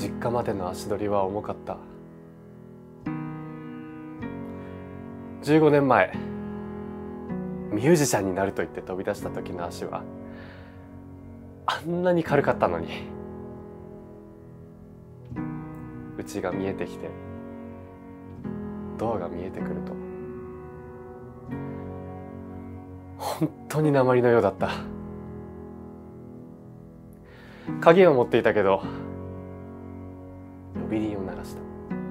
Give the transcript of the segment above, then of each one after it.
実家までの足取りは重かった。15年前ミュージシャンになると言って飛び出した時の足はあんなに軽かったのに、家が見えてきてドアが見えてくると本当に鉛のようだった。鍵を持っていたけど呼び鈴を鳴らした。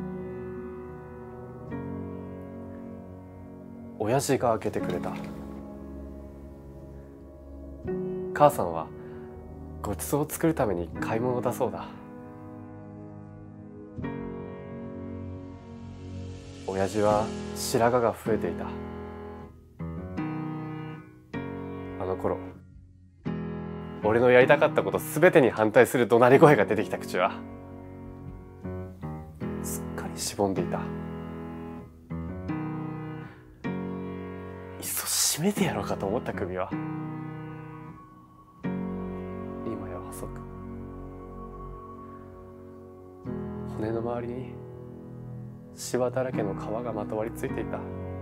親父が開けてくれた。母さんはごちそうを作るために買い物だそうだ。親父は白髪が増えていた。あの頃俺のやりたかったこと全てに反対する怒鳴り声が出てきた口はすっかりしぼんでいた。いっそ締めてやろうかと思った首は今や細く、骨の周りにシワだらけの皮がまとわりついていた。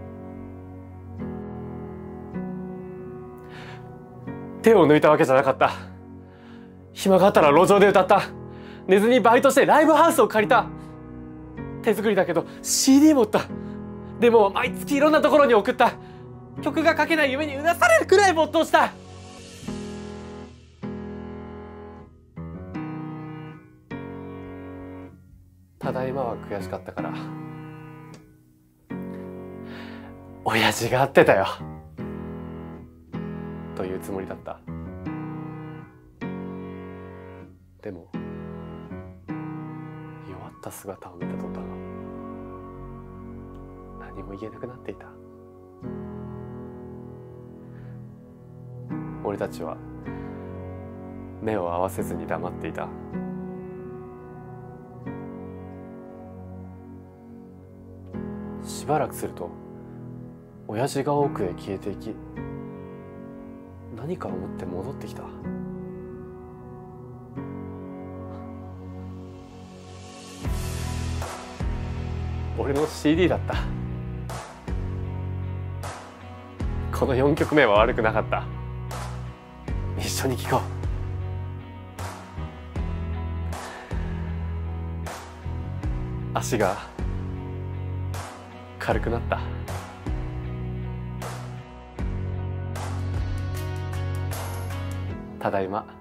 手を抜いたわけじゃなかった。暇があったら路上で歌った。寝ずにバイトしてライブハウスを借りた。手作りだけど CD 持った。でも毎月いろんなところに送った。曲が書けない夢にうなされるくらい没頭した。ただいまは悔しかったから親父が合ってたよというつもりだった。でも弱った姿を見た途端何も言えなくなっていた。俺たちは目を合わせずに黙っていた。しばらくすると親父が奥へ消えていき、何かを持って戻ってきた。俺の CD だった。この4曲目は悪くなかった。一緒に聴こう。足が軽くなった。ただいま。